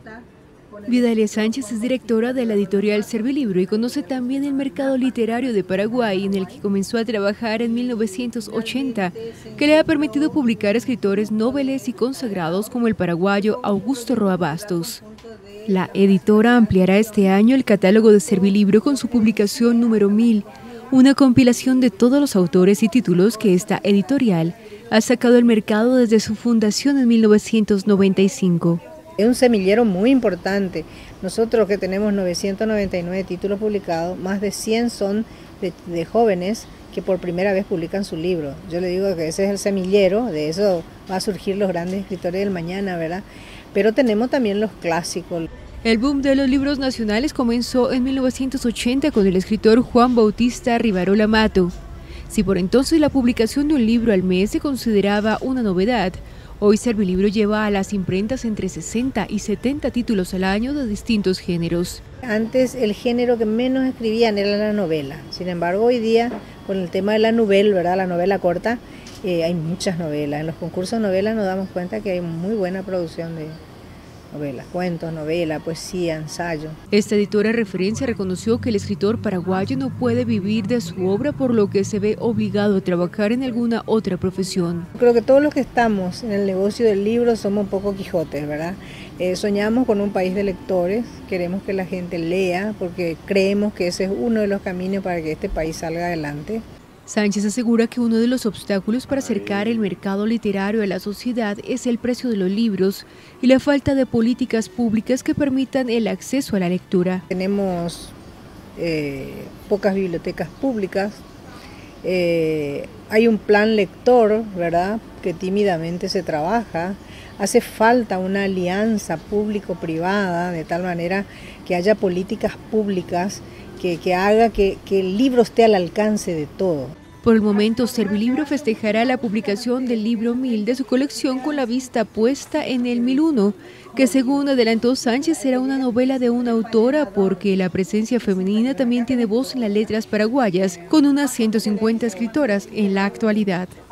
Vidalia Sánchez es directora de la editorial Servilibro y conoce también el mercado literario de Paraguay, en el que comenzó a trabajar en 1980, que le ha permitido publicar escritores noveles y consagrados como el paraguayo Augusto Roa Bastos. La editora ampliará este año el catálogo de Servilibro con su publicación número 1000, una compilación de todos los autores y títulos que esta editorial ha sacado al mercado desde su fundación en 1995. Es un semillero muy importante. Nosotros que tenemos 999 títulos publicados, más de 100 son de jóvenes que por primera vez publican su libro. Yo le digo que ese es el semillero, de eso va a surgir los grandes escritores del mañana, ¿verdad? Pero tenemos también los clásicos. El boom de los libros nacionales comenzó en 1980 con el escritor Juan Bautista Rivarola Mato. Si por entonces la publicación de un libro al mes se consideraba una novedad, hoy Servilibro lleva a las imprentas entre 60 y 70 títulos al año de distintos géneros. Antes el género que menos escribían era la novela. Sin embargo, hoy día, con el tema de la novela, ¿verdad? La novela corta, hay muchas novelas. En los concursos de novelas nos damos cuenta que hay muy buena producción de novelas, cuentos, novela, poesía, ensayo. Esta editora de referencia reconoció que el escritor paraguayo no puede vivir de su obra, por lo que se ve obligado a trabajar en alguna otra profesión. Creo que todos los que estamos en el negocio del libro somos un poco Quijotes, ¿verdad? Soñamos con un país de lectores, queremos que la gente lea porque creemos que ese es uno de los caminos para que este país salga adelante. Sánchez asegura que uno de los obstáculos para acercar el mercado literario a la sociedad es el precio de los libros y la falta de políticas públicas que permitan el acceso a la lectura. Tenemos pocas bibliotecas públicas, hay un plan lector, ¿verdad?, que tímidamente se trabaja. Hace falta una alianza público-privada de tal manera que haya políticas públicas que haga que el libro esté al alcance de todo. Por el momento, Servilibro festejará la publicación del libro 1000 de su colección con la vista puesta en el 1001, que según adelantó Sánchez será una novela de una autora porque la presencia femenina también tiene voz en las letras paraguayas, con unas 150 escritoras en la actualidad.